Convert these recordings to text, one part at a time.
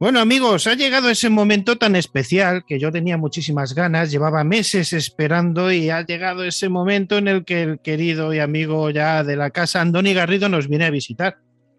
Bueno, amigos, ha llegado ese momento tan especial que yo tenía muchísimas ganas, llevaba meses esperando y ha llegado ese momento en el que el querido y amigo ya de la casa, Andoni Garrido, nos viene a visitar.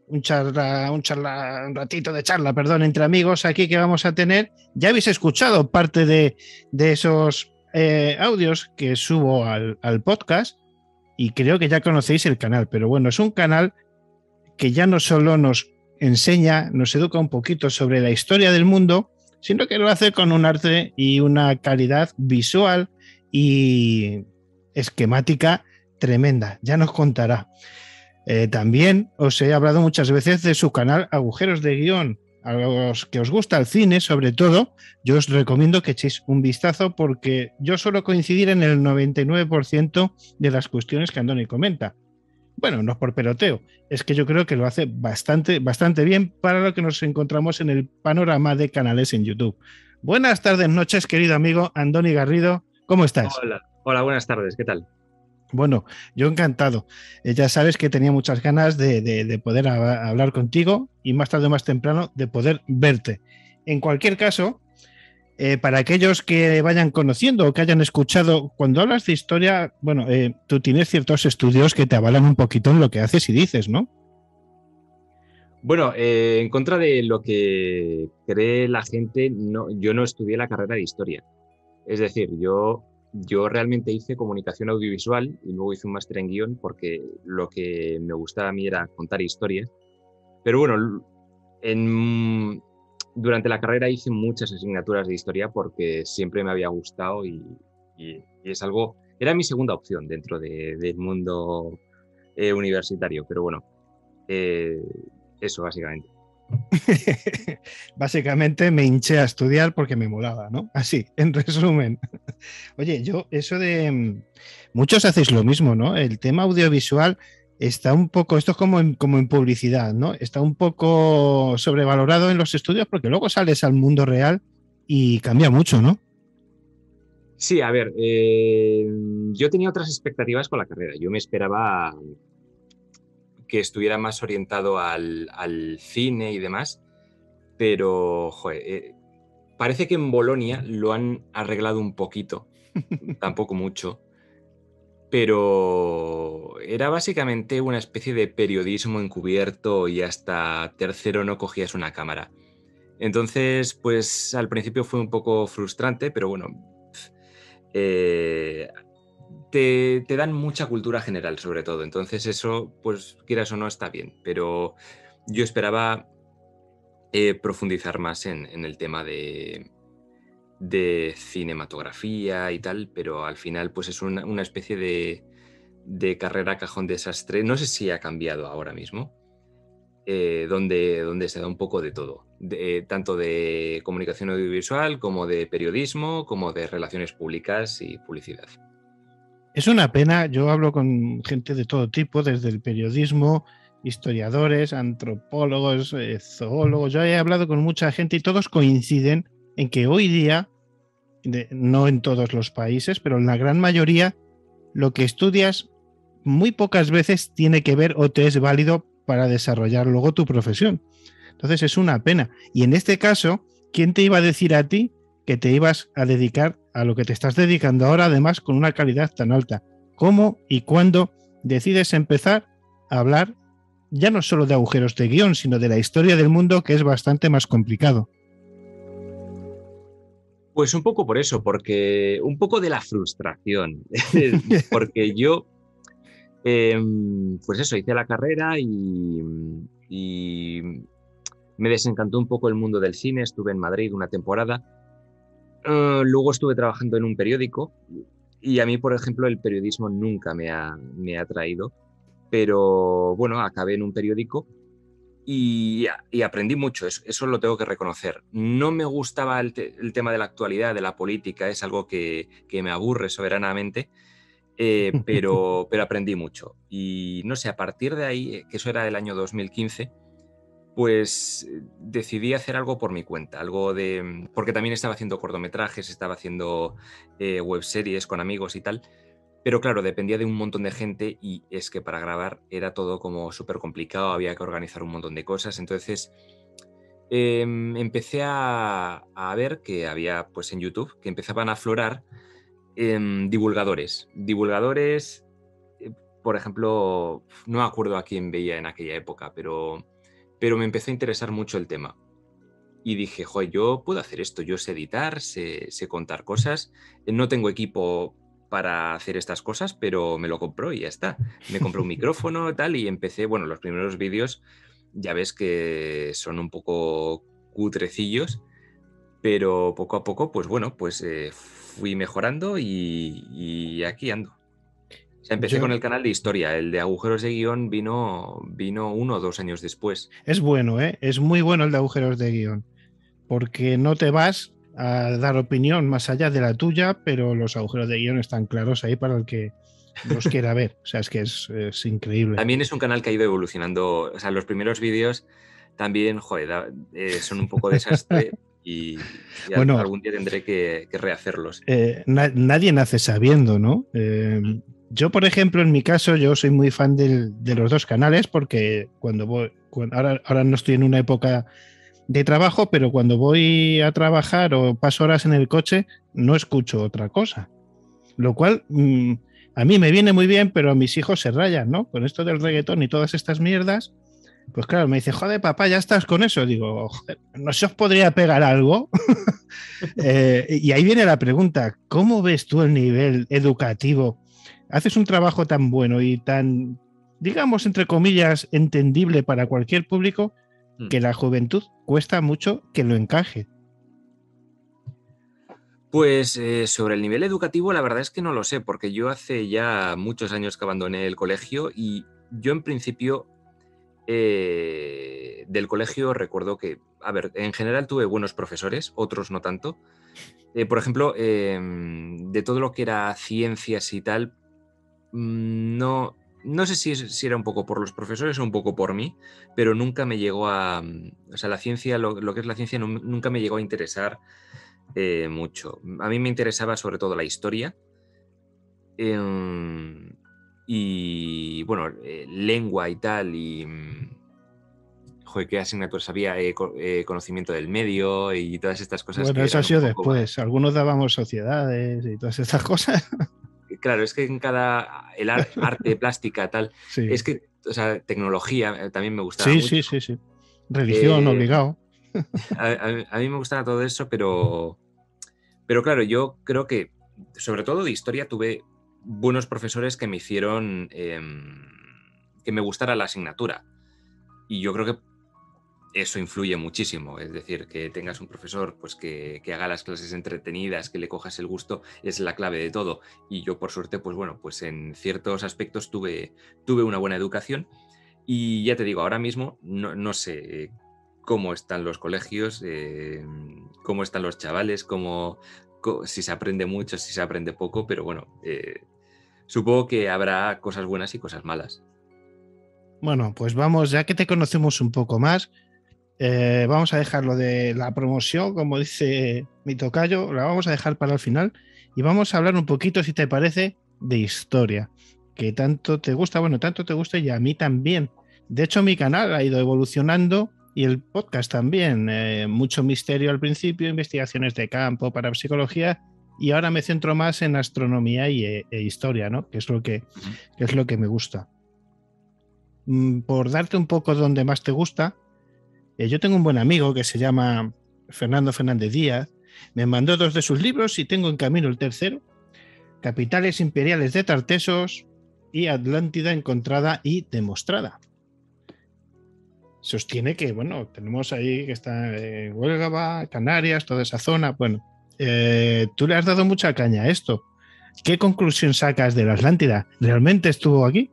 Un ratito de charla, perdón, entre amigos aquí que vamos a tener. Ya habéis escuchado parte de esos audios que subo al podcast y creo que ya conocéis el canal, pero bueno, es un canal que ya no solo nos enseña, nos educa un poquito sobre la historia del mundo, sino que lo hace con un arte y una calidad visual y esquemática tremenda. Ya nos contará. También os he hablado muchas veces de su canal Agujeros de Guión. A los que os gusta el cine, sobre todo, yo os recomiendo que echéis un vistazo porque yo suelo coincidir en el 99% de las cuestiones que Andoni comenta. Bueno, no es por peloteo, es que yo creo que lo hace bastante bien para lo que nos encontramos en el panorama de canales en YouTube. Buenas tardes, noches, querido amigo Andoni Garrido, ¿cómo estás? Hola, buenas tardes, ¿qué tal? Bueno, yo encantado. Ya sabes que tenía muchas ganas de poder hablar contigo y más tarde o más temprano de poder verte. En cualquier caso, para aquellos que vayan conociendo o que hayan escuchado, cuando hablas de historia, bueno, tú tienes ciertos estudios que te avalan un poquito en lo que haces y dices, ¿no? Bueno, en contra de lo que cree la gente, no, yo no estudié la carrera de historia. Es decir, yo realmente hice comunicación audiovisual y luego hice un máster en guión porque lo que me gustaba a mí era contar historias. Pero bueno, durante la carrera hice muchas asignaturas de historia porque siempre me había gustado y es algo, era mi segunda opción dentro del mundo universitario, pero bueno, eh, eso básicamente. Básicamente me hinché a estudiar porque me molaba, ¿no? Así, en resumen. Oye, yo, eso de... Muchos hacéis lo mismo, ¿no? El tema audiovisual está un poco, esto es como en publicidad, ¿no? Está un poco sobrevalorado en los estudios porque luego sales al mundo real y cambia mucho, ¿no? Sí, a ver, yo tenía otras expectativas con la carrera. Yo me esperaba que estuviera más orientado al cine y demás, pero joder, parece que en Bolonia lo han arreglado un poquito, tampoco mucho, pero era básicamente una especie de periodismo encubierto y hasta tercero no cogías una cámara. Entonces, pues al principio fue un poco frustrante, pero bueno, eh, te dan mucha cultura general sobre todo. Entonces eso, pues quieras o no, está bien. Pero yo esperaba profundizar más en el tema de cinematografía y tal, pero al final pues es una especie de carrera cajón desastre. No sé si ha cambiado ahora mismo, donde se da un poco de todo, tanto de comunicación audiovisual como de periodismo, como de relaciones públicas y publicidad. Es una pena, yo hablo con gente de todo tipo, desde el periodismo, historiadores, antropólogos, zoólogos, yo he hablado con mucha gente y todos coinciden en que hoy día, no en todos los países, pero en la gran mayoría, lo que estudias muy pocas veces tiene que ver o te es válido para desarrollar luego tu profesión. Entonces es una pena. Y en este caso, ¿quién te iba a decir a ti que te ibas a dedicar a lo que te estás dedicando ahora, además con una calidad tan alta? ¿Cómo y cuándo decides empezar a hablar ya no solo de agujeros de guión, sino de la historia del mundo, que es bastante más complicado? Pues un poco por eso, porque un poco de la frustración, porque yo, pues eso, hice la carrera y me desencantó un poco el mundo del cine, estuve en Madrid una temporada. Luego estuve trabajando en un periódico y a mí, por ejemplo, el periodismo nunca me ha atraído, pero bueno, acabé en un periódico y aprendí mucho, eso lo tengo que reconocer. No me gustaba el tema de la actualidad, de la política, es algo que me aburre soberanamente, pero aprendí mucho. Y no sé, a partir de ahí, que eso era el año 2015, pues decidí hacer algo por mi cuenta, porque también estaba haciendo cortometrajes, estaba haciendo webseries con amigos y tal, pero claro, dependía de un montón de gente y es que para grabar era todo como súper complicado, había que organizar un montón de cosas, entonces empecé a ver que había, pues en YouTube, que empezaban a aflorar divulgadores. Divulgadores, por ejemplo, no me acuerdo a quién veía en aquella época, pero me empezó a interesar mucho el tema. Y dije, joder, yo puedo hacer esto, yo sé editar, sé contar cosas, no tengo equipo para hacer estas cosas, pero me lo compró y ya está. Me compré un micrófono y tal y empecé, bueno, los primeros vídeos ya ves que son un poco cutrecillos, pero poco a poco, pues bueno, pues fui mejorando y aquí ando. O sea, empecé Yo, con el canal de historia, el de agujeros de guión vino 1 o 2 años después. es bueno, ¿eh? Es muy bueno el de agujeros de guión, porque no te vas a dar opinión más allá de la tuya, pero los agujeros de guión están claros ahí para el que los quiera ver. O sea, es que es increíble. También es un canal que ha ido evolucionando. O sea, los primeros vídeos también, joder, son un poco desastre y Bueno, algún día tendré que rehacerlos. nadie nace sabiendo, ¿no? Yo, por ejemplo, en mi caso, yo soy muy fan de los dos canales porque ahora no estoy en una época de trabajo, pero cuando voy a trabajar o paso horas en el coche, no escucho otra cosa. Lo cual a mí me viene muy bien, pero a mis hijos se rayan, ¿no? Con esto del reggaetón y todas estas mierdas. Pues claro, me dice, joder, papá, ya estás con eso. Digo, joder, ¿no se os podría pegar algo? Y ahí viene la pregunta, ¿cómo ves tú el nivel educativo? Haces un trabajo tan bueno y tan, digamos, entre comillas, entendible para cualquier público Mm. que la juventud cuesta mucho que lo encaje. Pues sobre el nivel educativo, la verdad es que no lo sé, porque yo hace ya muchos años que abandoné el colegio y yo en principio del colegio recuerdo que, a ver, en general tuve buenos profesores, otros no tanto. Por ejemplo, de todo lo que era ciencias y tal, no sé si era un poco por los profesores o un poco por mí, pero nunca me llegó o sea, la ciencia, lo que es la ciencia, nunca me llegó a interesar mucho. A mí me interesaba sobre todo la historia em, y, bueno, lengua y tal, y, joder, qué asignaturas había, conocimiento del medio y todas estas cosas Bueno, que eso ha eran un sido poco después. más. Algunos dábamos sociedades y todas estas cosas. Claro, es que en el arte, plástica, tal, Sí, es que, o sea, tecnología también me gustaba sí, sí, mucho. sí, sí. Religión, Eh, obligado. a mí me gustaba todo eso, pero claro, yo creo que, sobre todo de historia, tuve buenos profesores que me hicieron que me gustara la asignatura. Y yo creo que eso influye muchísimo. Es decir, que tengas un profesor pues, que haga las clases entretenidas, que le cojas el gusto, es la clave de todo. Y yo, por suerte, pues bueno, pues en ciertos aspectos tuve una buena educación. Y ya te digo, ahora mismo no sé cómo están los colegios, cómo están los chavales, si se aprende mucho, si se aprende poco, pero bueno, supongo que habrá cosas buenas y cosas malas. Bueno, pues vamos, ya que te conocemos un poco más, vamos a dejar lo de la promoción, como dice mi tocayo, la vamos a dejar para el final y vamos a hablar un poquito, si te parece, de historia, que tanto te gusta, bueno, tanto te gusta y a mí también. De hecho, mi canal ha ido evolucionando y el podcast también. Mucho misterio al principio, investigaciones de campo, parapsicología y ahora me centro más en astronomía e historia, ¿no? Ujú. Que es lo que me gusta. Por darte un poco donde más te gusta, yo tengo un buen amigo que se llama Fernando Fernández Díaz. Me mandó dos de sus libros y tengo en camino el tercero, Capitales Imperiales de Tartesos y Atlántida encontrada y demostrada. Sostiene que, bueno, tenemos ahí que está en Huelva, Canarias, toda esa zona. Bueno, tú le has dado mucha caña a esto. ¿Qué conclusión sacas de la Atlántida? ¿Realmente estuvo aquí?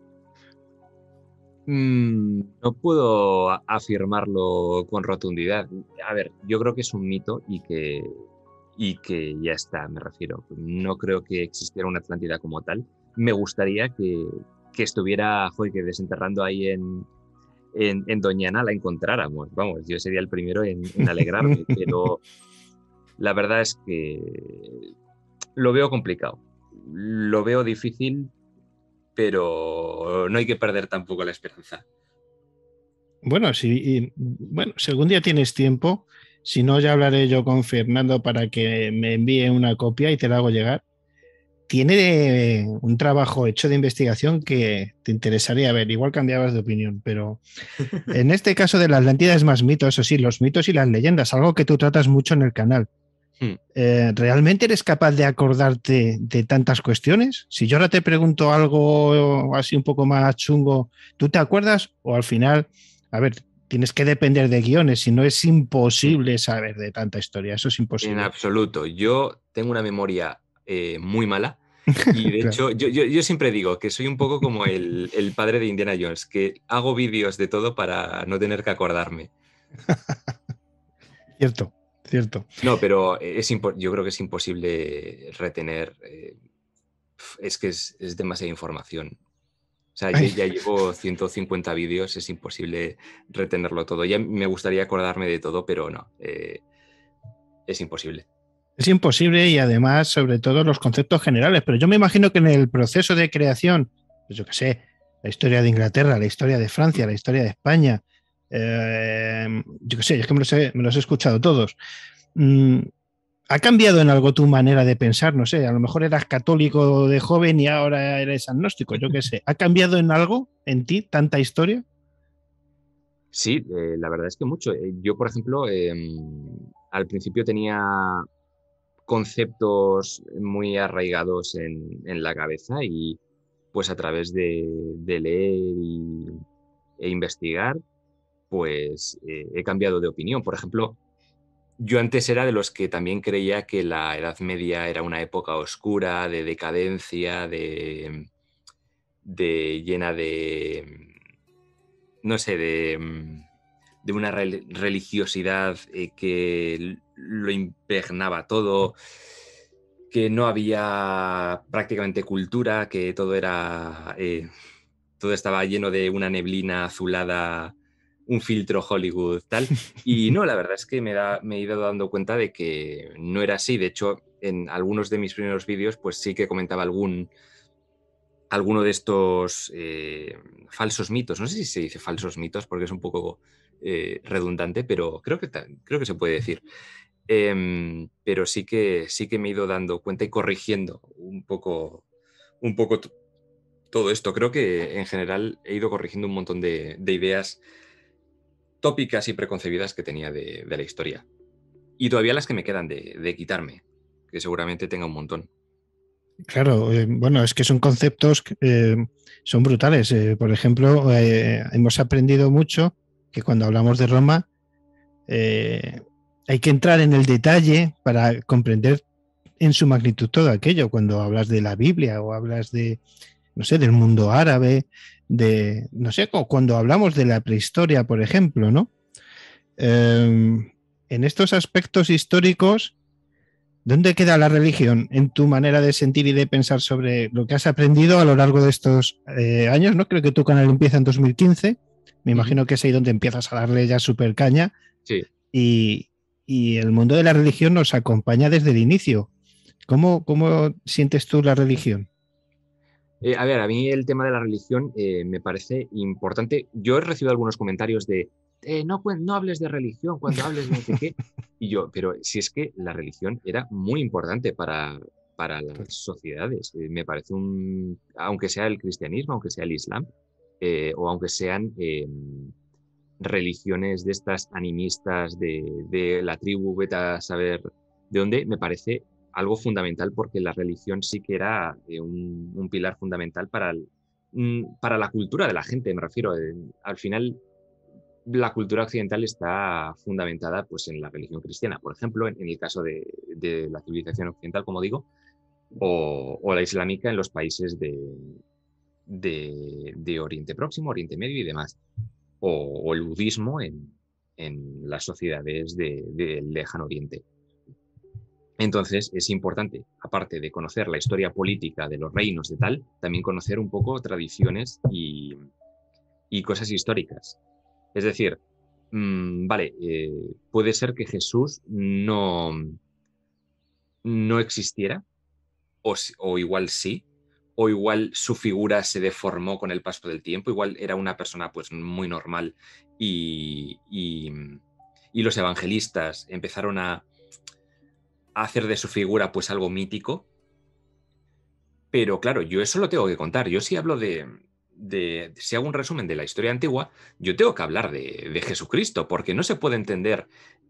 No puedo afirmarlo con rotundidad. A ver, yo creo que es un mito y que ya está, me refiero. No creo que existiera una Atlántida como tal. Me gustaría que estuviera, joder, que desenterrando ahí en Doñana la encontráramos. Vamos, yo sería el primero en alegrarme, pero la verdad es que lo veo complicado. Lo veo difícil, pero no hay que perder tampoco la esperanza. Bueno, bueno, si algún día tienes tiempo, si no, ya hablaré yo con Fernando para que me envíe una copia y te la hago llegar. Tiene un trabajo hecho de investigación que te interesaría ver. Igual cambiabas de opinión, pero en este caso de la Atlántida es más mito, eso sí, los mitos y las leyendas, algo que tú tratas mucho en el canal. Hmm. ¿Realmente eres capaz de acordarte de tantas cuestiones? Si yo ahora te pregunto algo así un poco más chungo, ¿tú te acuerdas? O al final, a ver, tienes que depender de guiones, si no es Hmm. imposible saber de tanta historia, eso es En imposible. absoluto. Yo tengo una memoria muy mala y de Claro, hecho yo siempre digo que soy un poco como el padre de Indiana Jones, que hago vídeos de todo para no tener que acordarme. cierto, cierto. No, pero yo creo que es imposible retener. Es que es demasiada información. O sea, Ay, ya llevo 150 vídeos, es imposible retenerlo todo. Ya me gustaría acordarme de todo, pero no, es imposible. es imposible y además, sobre todo, los conceptos generales, pero yo me imagino que en el proceso de creación, pues yo qué sé, la historia de Inglaterra, la historia de Francia, la historia de España, yo qué sé, es que me los he escuchado todos. Mm, ¿Ha cambiado en algo tu manera de pensar? No sé, a lo mejor eras católico de joven y ahora eres agnóstico, yo qué sé. ¿Ha cambiado en algo en ti tanta historia? Sí, la verdad es que mucho. Yo, por ejemplo, al principio tenía conceptos muy arraigados en la cabeza y pues a través de leer e investigar, pues he cambiado de opinión. Por ejemplo, yo antes era de los que también creía que la Edad Media era una época oscura, de decadencia, de llena de, no sé, de una religiosidad que lo impregnaba todo, que no había prácticamente cultura, que todo era, todo estaba lleno de una neblina azulada, un filtro Hollywood, tal. Y no, la verdad es que me he ido dando cuenta de que no era así. De hecho, en algunos de mis primeros vídeos, pues sí que comentaba alguno de estos falsos mitos. No sé si se dice falsos mitos porque es un poco redundante, pero creo que se puede decir. Pero sí que me he ido dando cuenta y corrigiendo un poco todo esto. Creo que en general he ido corrigiendo un montón de ideas tópicas y preconcebidas que tenía de la historia. Y todavía las que me quedan de quitarme, que seguramente tenga un montón. Claro, bueno, es que son conceptos que son brutales. Por ejemplo, hemos aprendido mucho que cuando hablamos de Roma eh, hay que entrar en el detalle para comprender en su magnitud todo aquello. Cuando hablas de la Biblia o hablas de, no sé, del mundo árabe, de, no sé, cuando hablamos de la prehistoria, por ejemplo, ¿no? En estos aspectos históricos, ¿dónde queda la religión en tu manera de sentir y de pensar sobre lo que has aprendido a lo largo de estos años? ¿No? Creo que tu canal empieza en 2015. Me Ujú. imagino que es ahí donde empiezas a darle ya super caña Sí. y, y el mundo de la religión nos acompaña desde el inicio. ¿Cómo sientes tú la religión? A ver, a mí el tema de la religión me parece importante. Yo he recibido algunos comentarios de no, no hables de religión cuando hables de no sé qué. Y yo, pero si es que la religión era muy importante para las sociedades. Me parece aunque sea el cristianismo, aunque sea el islam, o aunque sean religiones de estas animistas de la tribu, vete a saber de dónde, me parece algo fundamental porque la religión sí que era un pilar fundamental para la cultura de la gente, me refiero. Al final, la cultura occidental está fundamentada pues, en la religión cristiana, por ejemplo, en el caso de la civilización occidental, como digo, o la islámica en los países de Oriente Próximo, Oriente Medio y demás o el budismo en las sociedades del lejano oriente. Entonces es importante, aparte de conocer la historia política de los reinos de tal, también conocer un poco tradiciones y cosas históricas. Es decir, vale, puede ser que Jesús no existiera, o igual sí, o igual su figura se deformó con el paso del tiempo, igual era una persona pues muy normal y los evangelistas empezaron a hacer de su figura pues algo mítico. Pero claro, yo eso lo tengo que contar. Yo si hablo si hago un resumen de la historia antigua, yo tengo que hablar de Jesucristo, porque no se puede entender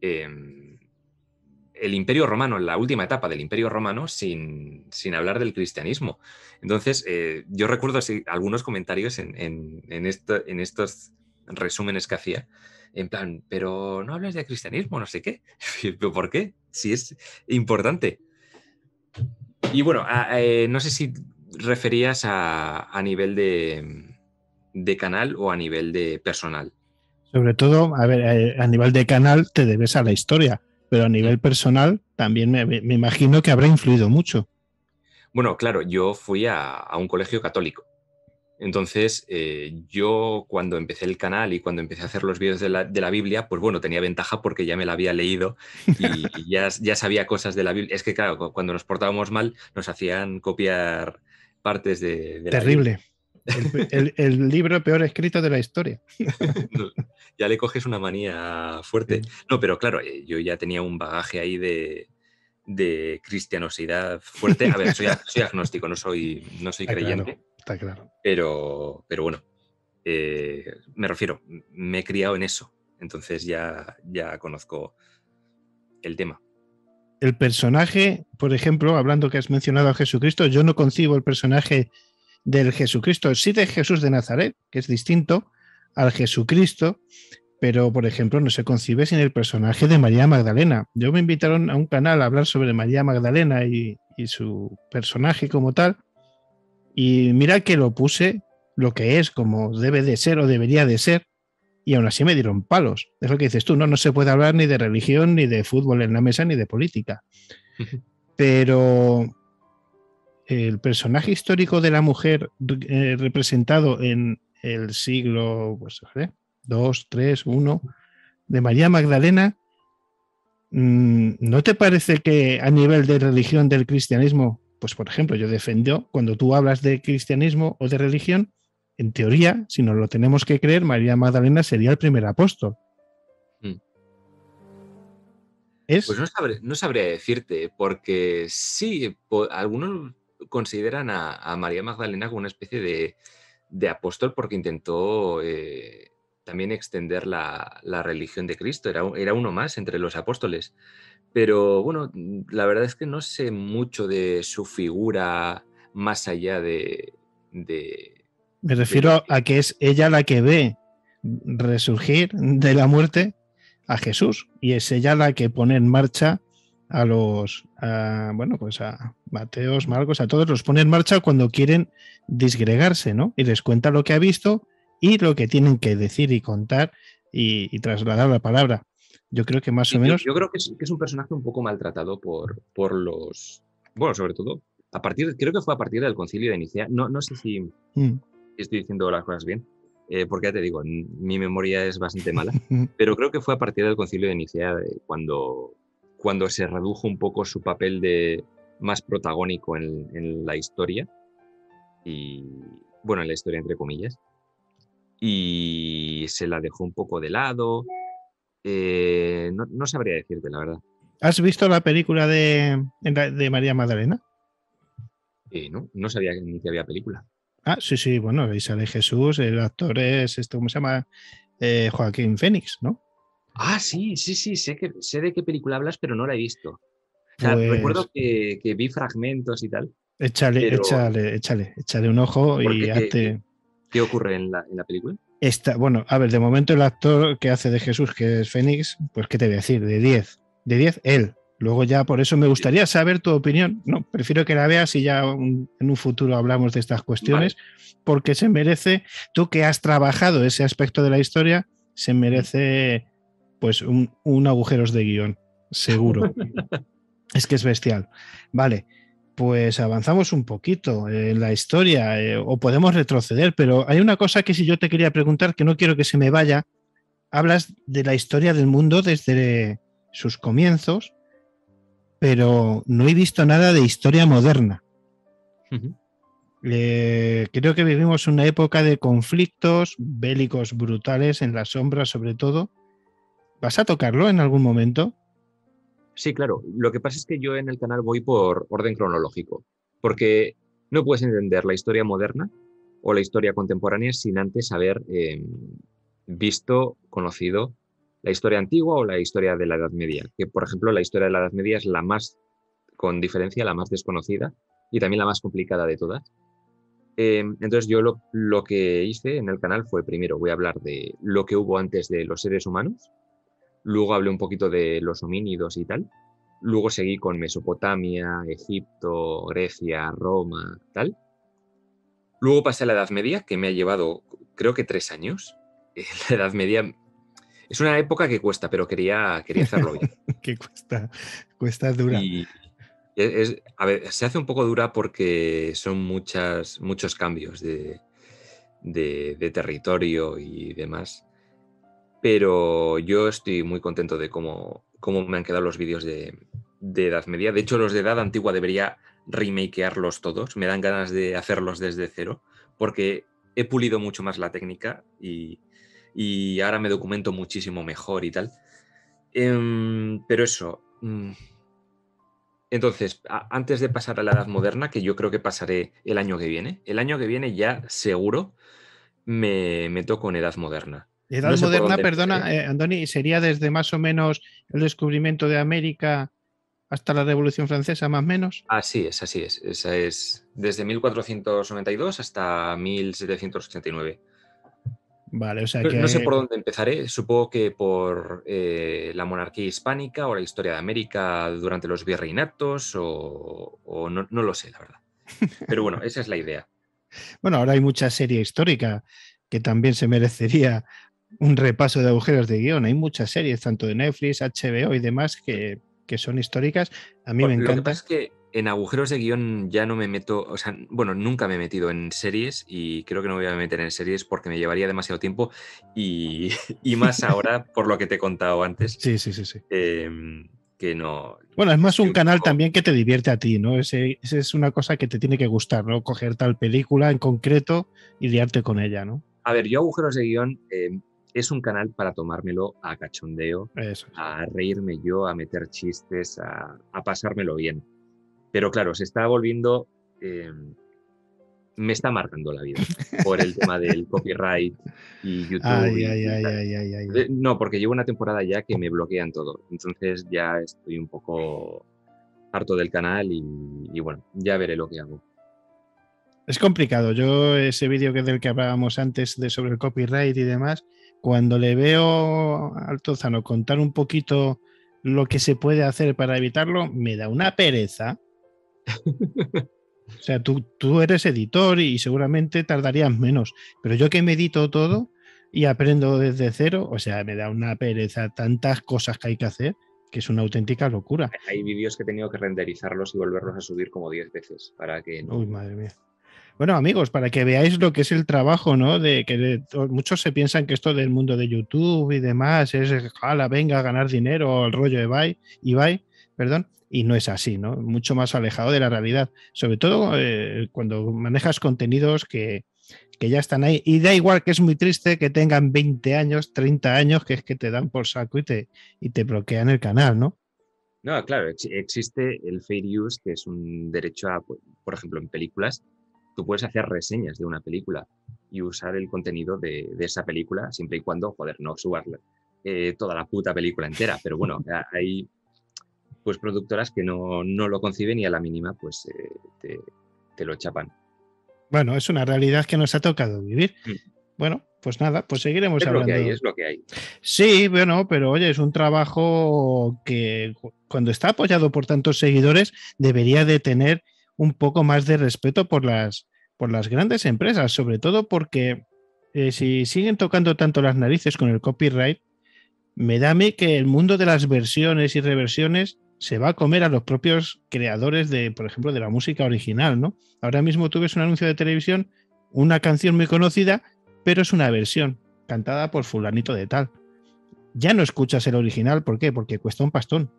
el Imperio Romano, la última etapa del Imperio Romano, sin hablar del cristianismo. Entonces, yo recuerdo algunos comentarios en estos resúmenes que hacía, en plan, pero no hables de cristianismo, no sé qué. ¿Pero por qué? Si es importante. Y bueno, no sé si referías a nivel de canal o a nivel de personal. Sobre todo, a ver, a nivel de canal te debes a la historia, pero a nivel personal también me imagino que habrá influido mucho. Bueno, claro, yo fui a un colegio católico. Entonces, yo cuando empecé el canal y cuando empecé a hacer los vídeos de la Biblia, pues bueno, tenía ventaja porque ya me la había leído y ya sabía cosas de la Biblia. Es que claro, cuando nos portábamos mal, nos hacían copiar partes de la Biblia. Terrible. El libro peor escrito de la historia. Ya le coges una manía fuerte. No, pero claro, yo ya tenía un bagaje ahí de cristianosidad fuerte. A ver, soy agnóstico, no soy Está creyente. claro, está claro. Pero bueno, me refiero, me he criado en eso. Entonces ya conozco el tema. El personaje, por ejemplo, hablando que has mencionado a Jesucristo, yo no concibo el personaje del Jesucristo, sí de Jesús de Nazaret, que es distinto al Jesucristo, pero por ejemplo no se concibe sin el personaje de María Magdalena. Yo me invitaron a un canal a hablar sobre María Magdalena y su personaje como tal, y mira que lo puse lo que es, como debe de ser o debería de ser, y aún así me dieron palos. Es lo que dices tú, no se puede hablar ni de religión, ni de fútbol en la mesa, ni de política. Pero el personaje histórico de la mujer representado en el siglo pues, 2, 3, 1 de María Magdalena, ¿no te parece que a nivel de religión del cristianismo, pues por ejemplo, yo defiendo, cuando tú hablas de cristianismo o de religión, en teoría, si nos lo tenemos que creer, María Magdalena sería el primer apóstol? Pues no sabría decirte, porque sí, algunos consideran a María Magdalena como una especie de apóstol porque intentó también extender la religión de Cristo, era uno más entre los apóstoles. Pero bueno, la verdad es que no sé mucho de su figura más allá Me de lo refiero que... a que es ella la que ve resurgir de la muerte a Jesús y es ella la que pone en marcha a Mateos, Marcos, a todos los pone en marcha cuando quieren disgregarse, ¿no? Y les cuenta lo que ha visto y lo que tienen que decir y contar y trasladar la palabra. Yo creo que más o menos... Yo creo que es un personaje un poco maltratado por los... Bueno, sobre todo, creo que fue a partir del Concilio de Nicea. No sé si estoy diciendo las cosas bien, porque ya te digo, mi memoria es bastante mala, pero creo que fue a partir del Concilio de Nicea cuando se redujo un poco su papel de más protagónico en la historia, y bueno, en la historia entre comillas, y se la dejó un poco de lado. No sabría decirte, la verdad. ¿Has visto la película de María Magdalena? No sabía ni que había película. Ah, sí, bueno, ahí sale Jesús, el actor es, ¿cómo se llama? Joaquín Phoenix, ¿no? Ah, sí, sé de qué película hablas, pero no la he visto. O sea, recuerdo Pues que vi fragmentos y tal, échale pero un ojo ¿por y qué? ¿Qué ocurre en la película? bueno, a ver, de momento el actor que hace de Jesús, que es Phoenix, pues qué te voy a decir, de 10. De 10, él. Luego ya por eso me gustaría saber tu opinión. No, prefiero que la veas y ya en un futuro hablamos de estas cuestiones, Vale. porque se merece, tú que has trabajado ese aspecto de la historia, se merece pues un agujeros de guión, seguro. Es que es bestial. Vale, pues avanzamos un poquito en la historia o podemos retroceder, pero hay una cosa que si yo te quería preguntar, que no quiero que se me vaya. Hablas de la historia del mundo desde sus comienzos, pero no he visto nada de historia moderna. Creo que vivimos una época de conflictos bélicos brutales en las sombras, sobre todo. ¿Vas a tocarlo en algún momento? Sí, claro. Lo que pasa es que yo en el canal voy por orden cronológico, porque no puedes entender la historia moderna o la historia contemporánea sin antes haber visto, conocido la historia antigua o la historia de la Edad Media, que por ejemplo la historia de la Edad Media es la más, con diferencia, la más desconocida y también la más complicada de todas. Entonces yo lo que hice en el canal fue primero voy a hablar de lo que hubo antes de los seres humanos, luego hablé un poquito de los homínidos y tal, luego seguí con Mesopotamia, Egipto, Grecia, Roma, tal. Luego pasé a la Edad Media, que me ha llevado creo que 3 años. La Edad Media es una época que cuesta, pero quería hacerlo bien. Que cuesta dura. Y a ver, se hace un poco dura porque son muchos cambios de territorio y demás. Pero yo estoy muy contento de cómo me han quedado los vídeos de Edad Media. De hecho, los de Edad Antigua debería remakearlos todos. Me dan ganas de hacerlos desde cero, porque he pulido mucho más la técnica y ahora me documento muchísimo mejor y tal. Pero eso. Entonces, antes de pasar a la Edad Moderna, que yo creo que pasaré el año que viene ya seguro me toco en Edad Moderna. Edad No sé por moderna, dónde empezaré. perdona, Andoni, sería desde más o menos el descubrimiento de América hasta la Revolución Francesa, más o menos. Así es, así es. Esa es desde 1492 hasta 1789. Vale, o sea No sé que, por dónde empezaré, supongo que por la monarquía hispánica o la historia de América durante los virreinatos o no lo sé, la verdad. Pero bueno, esa es la idea. bueno, ahora hay mucha serie histórica que también se merecería un repaso de agujeros de guión. Hay muchas series, tanto de Netflix, HBO y demás, que son históricas. A mí me Lo que pasa encantan. es que en agujeros de guión ya no me meto, o sea, bueno, nunca me he metido en series y creo que no me voy a meter en series porque me llevaría demasiado tiempo y, y más ahora por lo que te he contado antes, Sí, sí, sí, sí. que no, Bueno, es más estoy un un canal poco... también que te divierte a ti, ¿no? Ese es una cosa que te tiene que gustar, ¿no? Coger tal película en concreto y liarte con ella, ¿no? A ver, yo agujeros de guión es un canal para tomármelo a cachondeo, Eso es. a reírme yo, a meter chistes, a pasármelo bien. Pero claro, se está volviendo... eh, me está marcando la vida por el tema del copyright y YouTube Ay, ay, y ay, tal. ay, ay, ay, ay. No, porque llevo una temporada ya que me bloquean todo. Entonces ya estoy un poco harto del canal y bueno, ya veré lo que hago. Es complicado. Yo, ese vídeo que del que hablábamos antes de sobre el copyright y demás, cuando le veo al Tozano contar un poquito lo que se puede hacer para evitarlo, me da una pereza. O sea, tú eres editor y seguramente tardarías menos, pero yo que me edito todo y aprendo desde cero, o sea, me da una pereza tantas cosas que hay que hacer que es una auténtica locura. Hay vídeos que he tenido que renderizarlos y volverlos a subir como 10 veces para que Uy, no... madre mía. Bueno, amigos, para que veáis lo que es el trabajo, ¿no? Muchos se piensan que esto del mundo de YouTube y demás es, jala, venga a ganar dinero, el rollo de Ibai, perdón, y no es así, ¿no? Mucho más alejado de la realidad. Sobre todo cuando manejas contenidos que ya están ahí. Y da igual que es muy triste que tengan 20 años, 30 años, que es que te dan por saco y te bloquean el canal, ¿no? No, claro, existe el fair use, que es un derecho a, por ejemplo, en películas, tú puedes hacer reseñas de una película y usar el contenido de esa película siempre y cuando, joder, no subas toda la puta película entera. Pero bueno, hay pues productoras que no lo conciben y a la mínima pues te lo chapan. Bueno, es una realidad que nos ha tocado vivir. Mm. Bueno, pues nada, pues seguiremos Es lo que hay, hablando. es lo que hay. Sí, bueno, pero oye, es un trabajo que cuando está apoyado por tantos seguidores debería de tener un poco más de respeto por las grandes empresas, sobre todo porque si siguen tocando tanto las narices con el copyright, me da a mí que el mundo de las versiones y reversiones se va a comer a los propios creadores de, por ejemplo, de la música original, ¿no? Ahora mismo tú ves un anuncio de televisión, una canción muy conocida, pero es una versión cantada por fulanito de tal. Ya no escuchas el original, ¿por qué? Porque cuesta un pastón.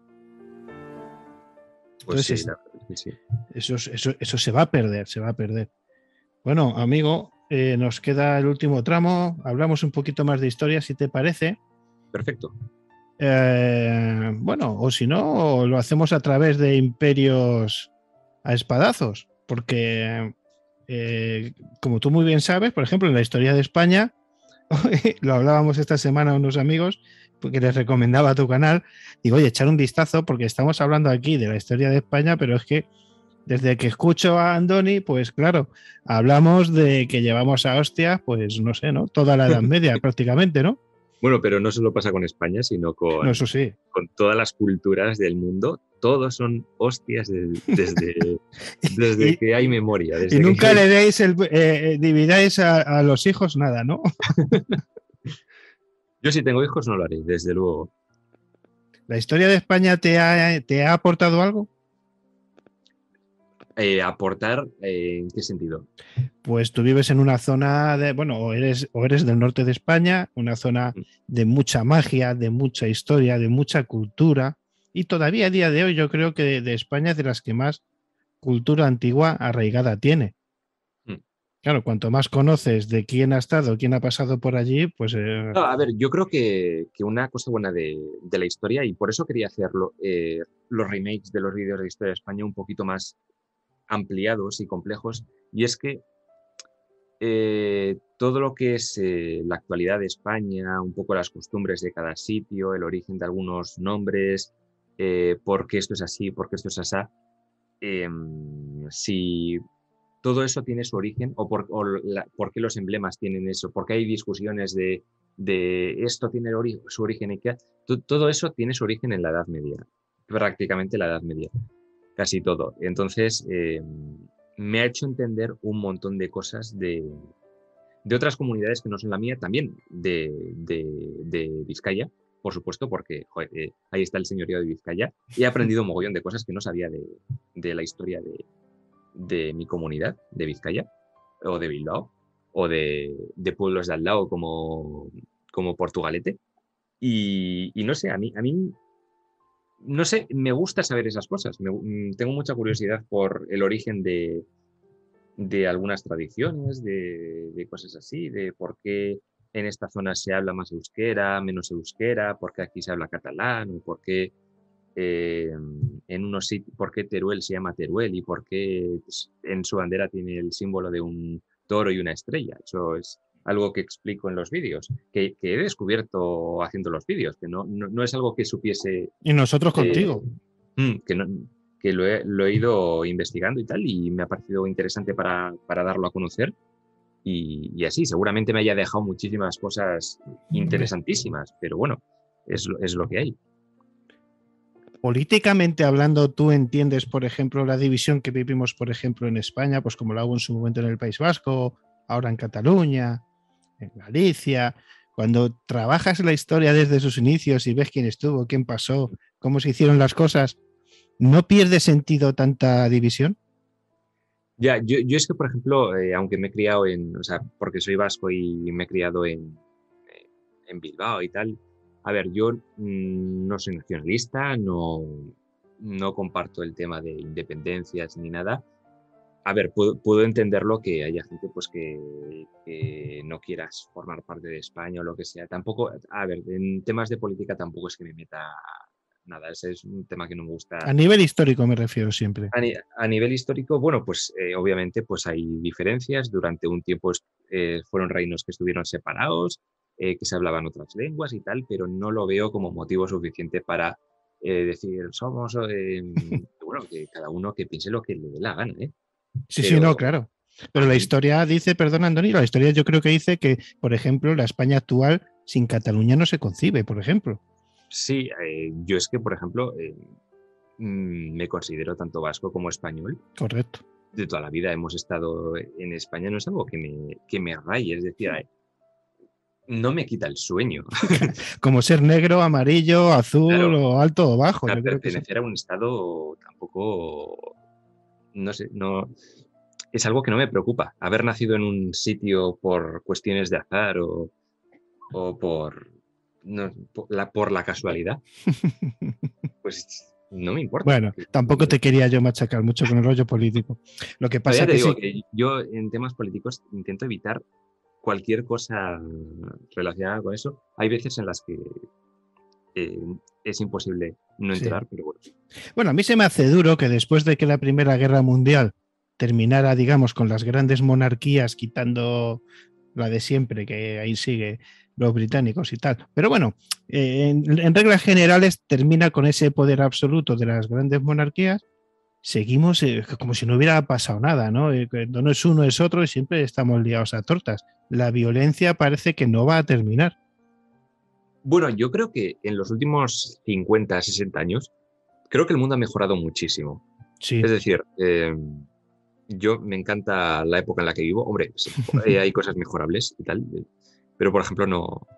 Pues sí, Entonces, la verdad es que sí. eso se va a perder, se va a perder. Bueno, amigo, nos queda el último tramo. Hablamos un poquito más de historia, si te parece. Perfecto. Bueno, o si no, lo hacemos a través de imperios a espadazos, porque como tú muy bien sabes, por ejemplo, en la historia de España, lo hablábamos esta semana a unos amigos, porque les recomendaba tu canal, digo, oye, echar un vistazo, porque estamos hablando aquí de la historia de España, pero es que desde que escucho a Andoni, pues claro, hablamos de que llevamos a hostias, pues no sé, ¿no? Toda la Edad Media prácticamente, ¿no? Bueno, pero no solo pasa con España, sino No, eso sí. con todas las culturas del mundo. Todos son hostias desde Y, que hay memoria. y Desde nunca que... le deis dividáis a los hijos nada, ¿no? Yo si tengo hijos no lo haré, desde luego. ¿La historia de España te ha aportado algo? Aportar, ¿en qué sentido? Pues tú vives en una zona de, bueno, o eres del norte de España, una zona Mm, de mucha magia, de mucha historia, de mucha cultura. Y todavía a día de hoy yo creo que de España es de las que más cultura antigua arraigada tiene. mm. Claro, cuanto más conoces de quién ha estado, quién ha pasado por allí, pues No, a ver, yo creo que una cosa buena de la historia, y por eso quería hacerlo, los remakes de los vídeos de historia de España un poquito más ampliados y complejos, y es que todo lo que es la actualidad de España, un poco las costumbres de cada sitio, el origen de algunos nombres, por qué esto es así, por qué esto es así, si todo eso tiene su origen por qué los emblemas tienen eso, por qué hay discusiones de esto tiene su origen y qué, todo eso tiene su origen en la Edad Media, prácticamente la Edad Media, casi todo. Entonces, me ha hecho entender un montón de cosas de otras comunidades que no son la mía, también de Vizcaya, por supuesto, porque joder, ahí está el señorío de Vizcaya. Y he aprendido un mogollón de cosas que no sabía de la historia de mi comunidad, de Vizcaya, o de Bilbao, o de pueblos de al lado como Portugalete. Y no sé, a mí, no sé, me gusta saber esas cosas. Tengo mucha curiosidad por el origen de algunas tradiciones, de cosas así, de por qué en esta zona se habla más euskera, menos euskera, por qué aquí se habla catalán, o por qué en unos sitios, por qué Teruel se llama Teruel y por qué en su bandera tiene el símbolo de un toro y una estrella. Eso es algo que explico en los vídeos, que he descubierto haciendo los vídeos, que no es algo que supiese y nosotros eh, contigo. que, no, que lo he ido investigando y tal, y me ha parecido interesante para darlo a conocer. Y así, seguramente me haya dejado muchísimas cosas Hombre, interesantísimas, pero bueno, es lo que hay. políticamente hablando, ¿tú entiendes, por ejemplo, la división que vivimos, por ejemplo, en España, pues como lo hago en su momento en el País Vasco, ahora en Cataluña, en Galicia? Cuando trabajas la historia desde sus inicios y ves quién estuvo, quién pasó, cómo se hicieron las cosas, ¿no pierde sentido tanta división? Ya, yo es que, por ejemplo, aunque me he criado o sea, porque soy vasco y me he criado en Bilbao y tal, a ver, yo no soy nacionalista, no comparto el tema de independencias ni nada. A ver, puedo entenderlo que haya gente pues que no quieras formar parte de España o lo que sea. Tampoco, a ver, en temas de política tampoco es que me meta nada, ese es un tema que no me A gusta. nivel histórico me refiero siempre. A nivel histórico, bueno, pues obviamente pues hay diferencias. Durante un tiempo fueron reinos que estuvieron separados, que se hablaban otras lenguas y tal, pero no lo veo como motivo suficiente para decir somos, bueno, que cada uno que piense lo que le dé la gana, ¿eh? Sí, sí, no, Pero claro. Pero a la mí historia dice, perdón, Andoni, la historia yo creo que dice que, por ejemplo, la España actual sin Cataluña no se concibe, por ejemplo. sí, yo es que, por ejemplo, me considero tanto vasco como español. Correcto. De toda la vida hemos estado en España, no es algo que me raye, es decir, no me quita el sueño. Como ser negro, amarillo, azul Claro, o alto o o bajo, sea, yo creo que sí. pertenecer a un estado tampoco, no sé, no, es algo que no me preocupa. Haber nacido en un sitio por cuestiones de azar o por, no, por la casualidad, pues no me importa. Bueno, tampoco te quería yo machacar mucho con el rollo político. Lo que pasa Ya es te que digo sí. que yo en temas políticos intento evitar cualquier cosa relacionada con eso. Hay veces en las que eh, es imposible no Sí. entrar, pero bueno. Bueno, a mí se me hace duro que después de que la Primera Guerra Mundial terminara, digamos, con las grandes monarquías, quitando la de siempre, que ahí sigue los británicos y tal. Pero bueno, en reglas generales termina con ese poder absoluto de las grandes monarquías. Seguimos como si no hubiera pasado nada, ¿no? No es uno, es otro y siempre estamos liados a tortas. La violencia parece que no va a terminar. Bueno, yo creo que en los últimos 50, 60 años, creo que el mundo ha mejorado muchísimo. Sí. Es decir, yo me encanta la época en la que vivo. Hombre, sí, hay cosas mejorables y tal, pero por ejemplo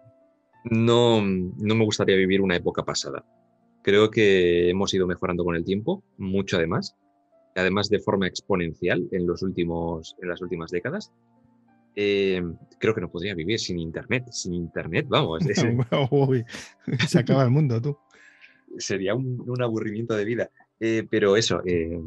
no me gustaría vivir una época pasada. Creo que hemos ido mejorando con el tiempo, mucho además de forma exponencial en las últimas décadas. Creo que no podría vivir sin internet. Sin internet, vamos, Uy, se acaba el mundo, tú. sería un aburrimiento de vida. Pero eso,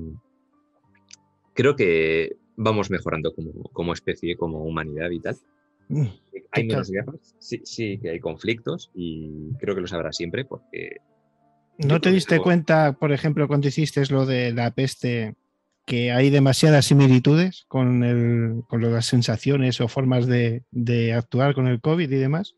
creo que vamos mejorando como especie, como humanidad y tal. Hay menos guerras, sí, sí que hay conflictos y creo que los habrá siempre porque yo ¿No te creo que diste cuenta, por ejemplo, cuando hiciste lo de la peste, que hay demasiadas similitudes con las sensaciones o formas de actuar con el COVID y demás?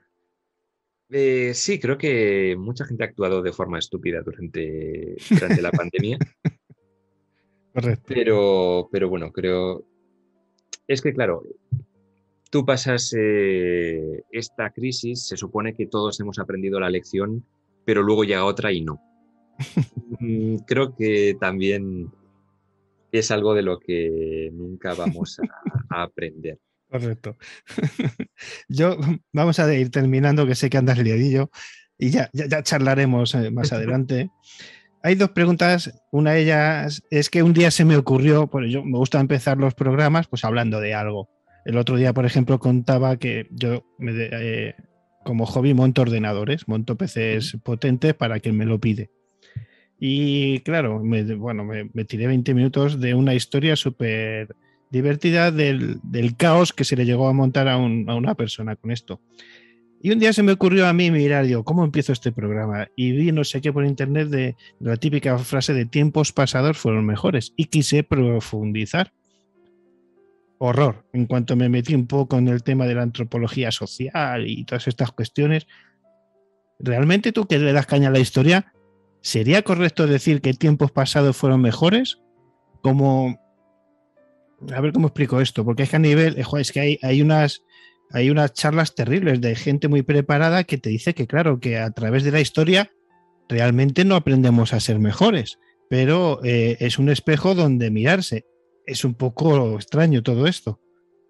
sí, creo que mucha gente ha actuado de forma estúpida durante la pandemia, Correcto. pero bueno, es que claro, tú pasas esta crisis, se supone que todos hemos aprendido la lección, pero luego llega otra y no. Creo que también es algo de lo que nunca vamos a aprender. Correcto. Yo, vamos a ir terminando, que sé que andas liadillo y ya charlaremos más adelante. Hay dos preguntas. Una de ellas es que un día se me ocurrió, pues yo me gusta empezar los programas pues hablando de algo. El otro día, por ejemplo, contaba que yo como hobby monto ordenadores, monto PCs potentes para quien me lo pide. Y claro, me tiré 20 minutos de una historia súper divertida del caos que se le llegó a montar a una persona con esto. Y un día se me ocurrió a mí mirar, digo, ¿cómo empiezo este programa? Y vi no sé qué por internet de la típica frase de tiempos pasados fueron mejores. Y quise profundizar. Horror. En cuanto me metí un poco en el tema de la antropología social y todas estas cuestiones, ¿realmente tú que le das caña a la historia, sería correcto decir que tiempos pasados fueron mejores? Como, a ver cómo explico esto, porque es que a nivel, es que hay unas charlas terribles de gente muy preparada que te dice que, claro, que a través de la historia realmente no aprendemos a ser mejores, pero es un espejo donde mirarse. Es un poco extraño todo esto.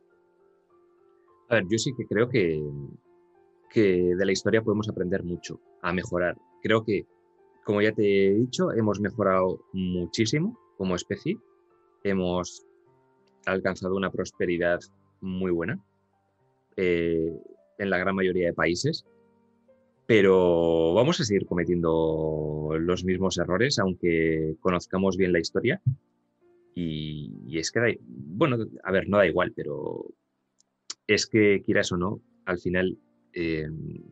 A ver, yo sí que creo que de la historia podemos aprender mucho, a mejorar. Creo que, como ya te he dicho, hemos mejorado muchísimo como especie, hemos alcanzado una prosperidad muy buena eh, en la gran mayoría de países, pero vamos a seguir cometiendo los mismos errores, aunque conozcamos bien la historia. Y es que, bueno, a ver, no da igual, pero es que, quieras o no, al final eh,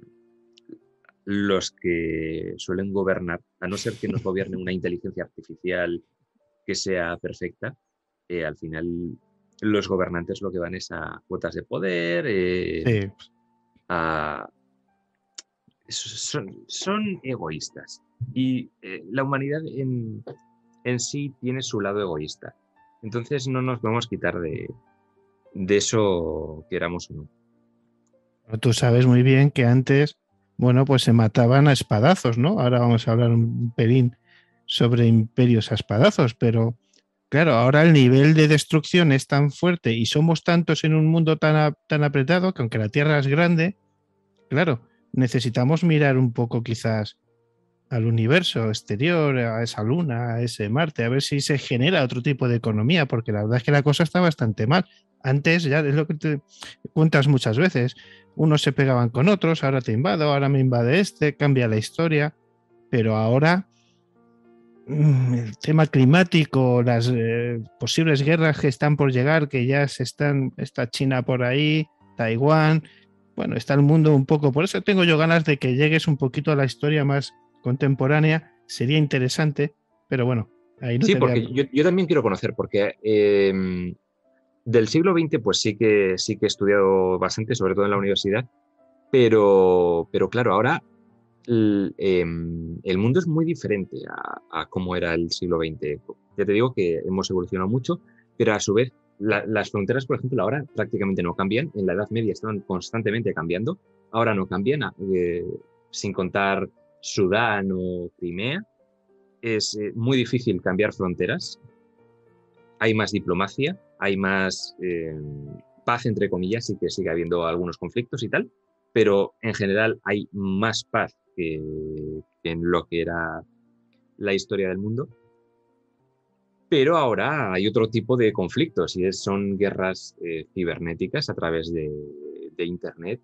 los que suelen gobernar, a no ser que nos gobierne una inteligencia artificial que sea perfecta, al final los gobernantes lo que van es a cuotas de poder, Sí. a, son egoístas. Y la humanidad en sí tiene su lado egoísta. Entonces no nos podemos quitar de eso, queramos o no. Tú sabes muy bien que antes, bueno, pues se mataban a espadazos, ¿no? Ahora vamos a hablar un pelín sobre imperios a espadazos, pero claro, ahora el nivel de destrucción es tan fuerte y somos tantos en un mundo tan apretado que aunque la Tierra es grande, claro, necesitamos mirar un poco quizás al universo exterior, a esa luna, a ese Marte, a ver si se genera otro tipo de economía, porque la verdad es que la cosa está bastante mal. Antes, ya es lo que te cuentas muchas veces, unos se pegaban con otros, ahora te invado, ahora me invade este, cambia la historia, pero ahora el tema climático, las posibles guerras que están por llegar, que ya está China por ahí, Taiwán, bueno, está el mundo un poco, por eso tengo yo ganas de que llegues un poquito a la historia más contemporánea, sería interesante, pero bueno, ahí no Sí, te voy porque a... yo también quiero conocer, porque del siglo XX pues sí que he estudiado bastante, sobre todo en la universidad, pero claro, ahora el mundo es muy diferente a cómo era el siglo XX. Ya te digo que hemos evolucionado mucho, pero a su vez las fronteras, por ejemplo, ahora prácticamente no cambian. En la Edad Media estaban constantemente cambiando, ahora no cambian, sin contar Sudán o Crimea. Es muy difícil cambiar fronteras, hay más diplomacia, hay más paz, entre comillas, y que sigue habiendo algunos conflictos y tal, pero en general hay más paz que en lo que era la historia del mundo. Pero ahora hay otro tipo de conflictos y son guerras cibernéticas a través de Internet.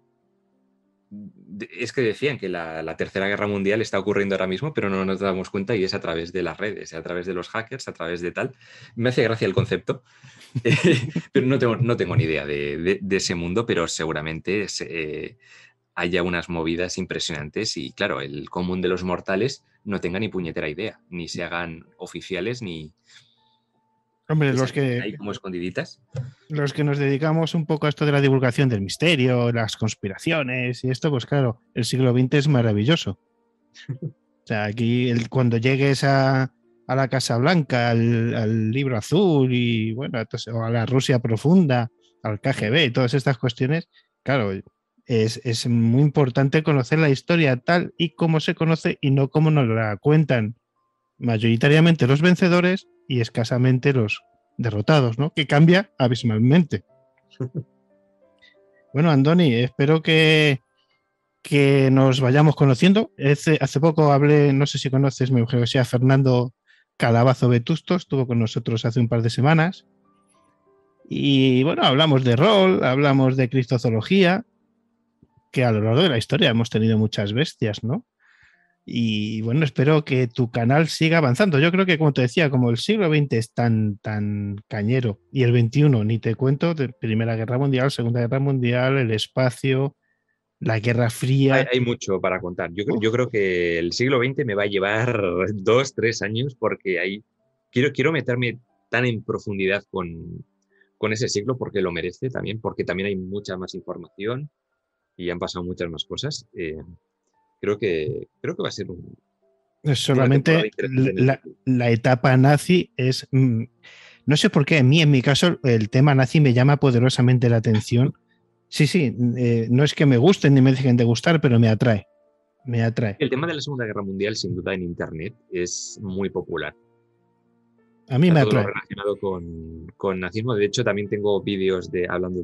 Es que decían que la Tercera Guerra Mundial está ocurriendo ahora mismo, pero no nos damos cuenta y es a través de las redes, a través de los hackers, a través de tal. Me hace gracia el concepto, pero no tengo ni idea de ese mundo, pero seguramente haya unas movidas impresionantes y, claro, el común de los mortales no tenga ni puñetera idea, ni se hagan oficiales, ni Hombre, que se queden ahí como escondiditas. los que nos dedicamos un poco a esto de la divulgación del misterio, las conspiraciones y esto, pues claro, el siglo XX es maravilloso. O sea, aquí cuando llegues a la Casa Blanca, al Libro Azul y bueno, o a la Rusia profunda, al KGB y todas estas cuestiones, claro, es muy importante conocer la historia tal y como se conoce y no como nos la cuentan mayoritariamente los vencedores y escasamente los derrotados, ¿no? Que cambia abismalmente. Bueno, Andoni, espero que nos vayamos conociendo. Hace poco hablé, no sé si conoces, mi mujer, que sea Fernando Calabazo Vetusto, estuvo con nosotros hace un par de semanas. Y bueno, hablamos de rol, hablamos de cristozoología, que a lo largo de la historia hemos tenido muchas bestias, ¿no? Y bueno, espero que tu canal siga avanzando. Yo creo que, como te decía, como el siglo XX es tan cañero y el XXI, ni te cuento, de Primera Guerra Mundial, Segunda Guerra Mundial, el espacio, la Guerra Hay, Fría. hay mucho para contar. Yo, Uf, yo creo que el siglo XX me va a llevar 2, 3 años porque quiero meterme tan en profundidad con ese siglo porque lo merece también, porque también hay mucha más información y han pasado muchas más cosas. Creo que va a ser una temporada solamente interesante en el YouTube. la etapa nazi es... no sé por qué, a mí en mi caso el tema nazi me llama poderosamente la atención. Sí, sí, no es que me gusten ni me dejen de gustar, pero me atrae, me atrae. El tema de la Segunda Guerra Mundial, sin duda, en Internet es muy popular. A O mí sea, me todo lo atrae. relacionado con nazismo. De hecho, también tengo vídeos hablando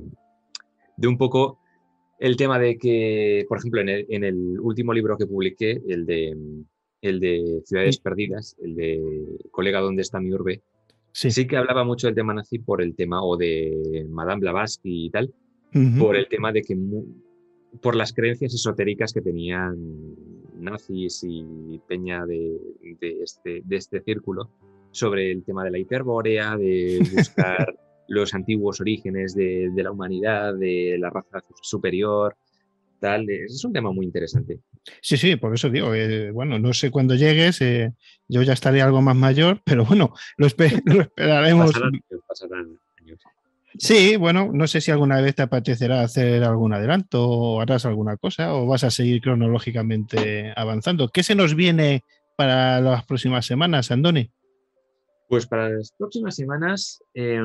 de un poco el tema de que, por ejemplo, en el último libro que publiqué, el de Ciudades Y- Perdidas, el de Colega, ¿dónde está mi urbe? sí. Sí que hablaba mucho del tema nazi por el tema, o de Madame Blavatsky y tal, Ujú. por el tema de que, por las creencias esotéricas que tenían nazis y peña de este círculo, sobre el tema de la hiperbórea, de buscar los antiguos orígenes de la humanidad, de la raza superior, tal. Es un tema muy interesante. Sí, sí, por eso digo, bueno, no sé cuándo llegues, yo ya estaré algo más mayor, pero bueno, lo esperaremos. Pasarán años. Sí, bueno, no sé si alguna vez te apetecerá hacer algún adelanto o harás alguna cosa o vas a seguir cronológicamente avanzando. ¿Qué se nos viene para las próximas semanas, Andoni? Pues para las próximas semanas,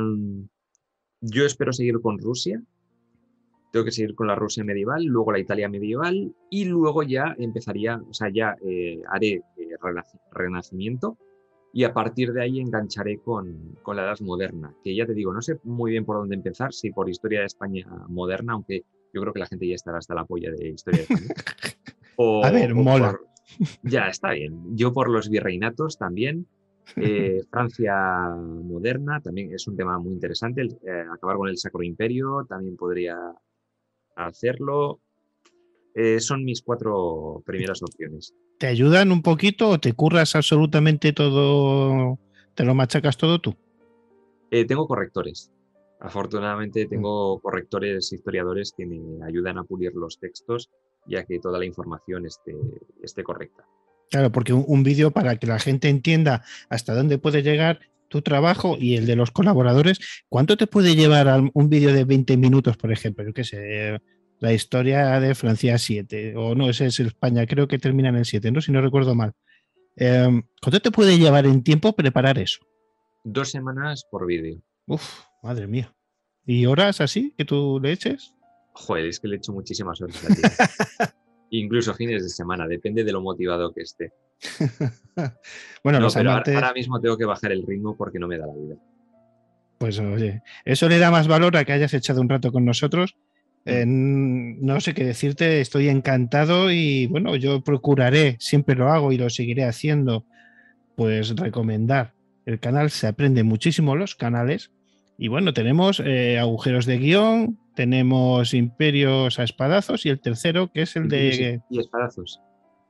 yo espero seguir con Rusia. Tengo que seguir con la Rusia medieval, luego la Italia medieval y luego ya empezaría, o sea, ya haré Renacimiento y a partir de ahí engancharé con la Edad Moderna, que ya te digo, no sé muy bien por dónde empezar, si por historia de España moderna, aunque yo creo que la gente ya estará hasta la polla de historia de España, A ver, o mola. por... Ya, está bien. Yo por los virreinatos también. Francia moderna también es un tema muy interesante. Acabar con el Sacro Imperio también podría hacerlo. Son mis 4 primeras opciones. ¿Te ayudan un poquito o te curras absolutamente todo? ¿Te lo machacas todo tú? Tengo correctores. Afortunadamente tengo correctores historiadores que me ayudan a pulir los textos y a que toda la información esté correcta. Claro, porque un vídeo para que la gente entienda hasta dónde puede llegar tu trabajo y el de los colaboradores, ¿cuánto te puede llevar un vídeo de 20 minutos, por ejemplo? Yo qué sé, la historia de Francia 7, o no, ese es España, creo que termina en el 7, ¿no? Si no recuerdo mal. ¿Cuánto te puede llevar en tiempo preparar eso? 2 semanas por vídeo. Uf, madre mía. ¿Y horas así que tú le eches? Joder, es que le echo muchísimas horas al día. Incluso fines de semana, depende de lo motivado que esté. Bueno, No, los pero amantes, ahora mismo tengo que bajar el ritmo porque no me da la vida. pues oye, eso le da más valor a que hayas echado un rato con nosotros. Mm. No sé qué decirte, estoy encantado y bueno, yo procuraré, siempre lo hago y lo seguiré haciendo, pues recomendar el canal. Se aprende muchísimo los canales y bueno, tenemos agujeros de guión, tenemos imperios a espadazos y el tercero que es el Imperios de y espadazos.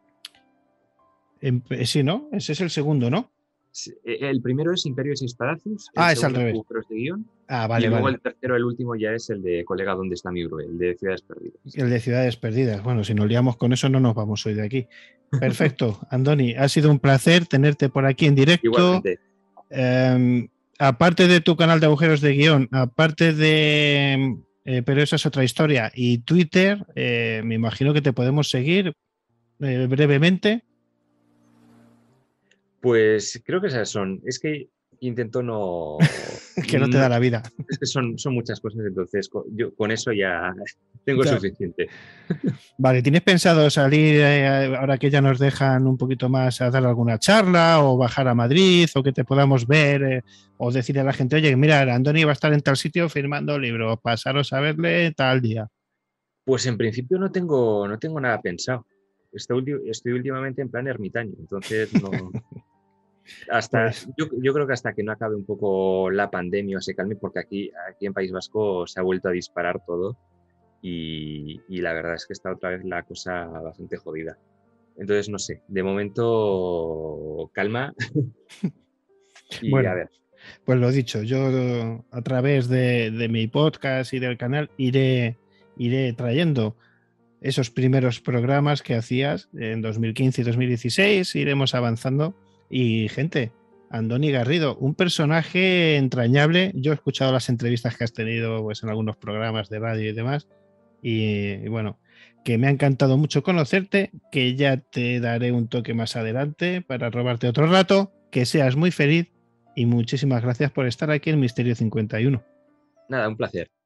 sí, ¿no? Ese es el segundo, ¿no? El primero es Imperios y espadazos, el Ah, es al segundo es revés. Agujeros de guión, Ah, y vale, luego vale. el tercero, el último, ya es el de Colega, ¿dónde está mi héroe? El de Ciudades Perdidas. El de Ciudades Perdidas. Bueno, si nos liamos con eso no nos vamos hoy de aquí. Perfecto, Andoni, ha sido un placer tenerte por aquí en directo. Igualmente. Aparte de tu canal de agujeros de guión, aparte de pero esa es otra historia, y Twitter, me imagino que te podemos seguir brevemente. Pues creo que esas son. Es que intento Que no te da no. la vida. Es que son muchas cosas, entonces yo con eso ya tengo Claro. suficiente. Vale, ¿tienes pensado salir ahora que ya nos dejan un poquito más a dar alguna charla o bajar a Madrid o que te podamos ver o decirle a la gente, oye, mira, Andoni va a estar en tal sitio firmando libros, pasaros a verle tal día? Pues en principio no tengo nada pensado. Estoy últimamente en plan ermitaño, entonces no. Pues, Yo creo que hasta que no acabe un poco la pandemia o se calme, porque aquí en País Vasco se ha vuelto a disparar todo y la verdad es que está otra vez la cosa bastante jodida. Entonces, no sé, de momento calma y a bueno, ver. pues lo dicho, yo a través de mi podcast y del canal iré trayendo esos primeros programas que hacías en 2015 y 2016, iremos avanzando. Y gente, Andoni Garrido, un personaje entrañable. Yo he escuchado las entrevistas que has tenido pues, en algunos programas de radio y demás. Y bueno, que me ha encantado mucho conocerte, que ya te daré un toque más adelante para robarte otro rato, que seas muy feliz y muchísimas gracias por estar aquí en Misterio 51. Nada, un placer.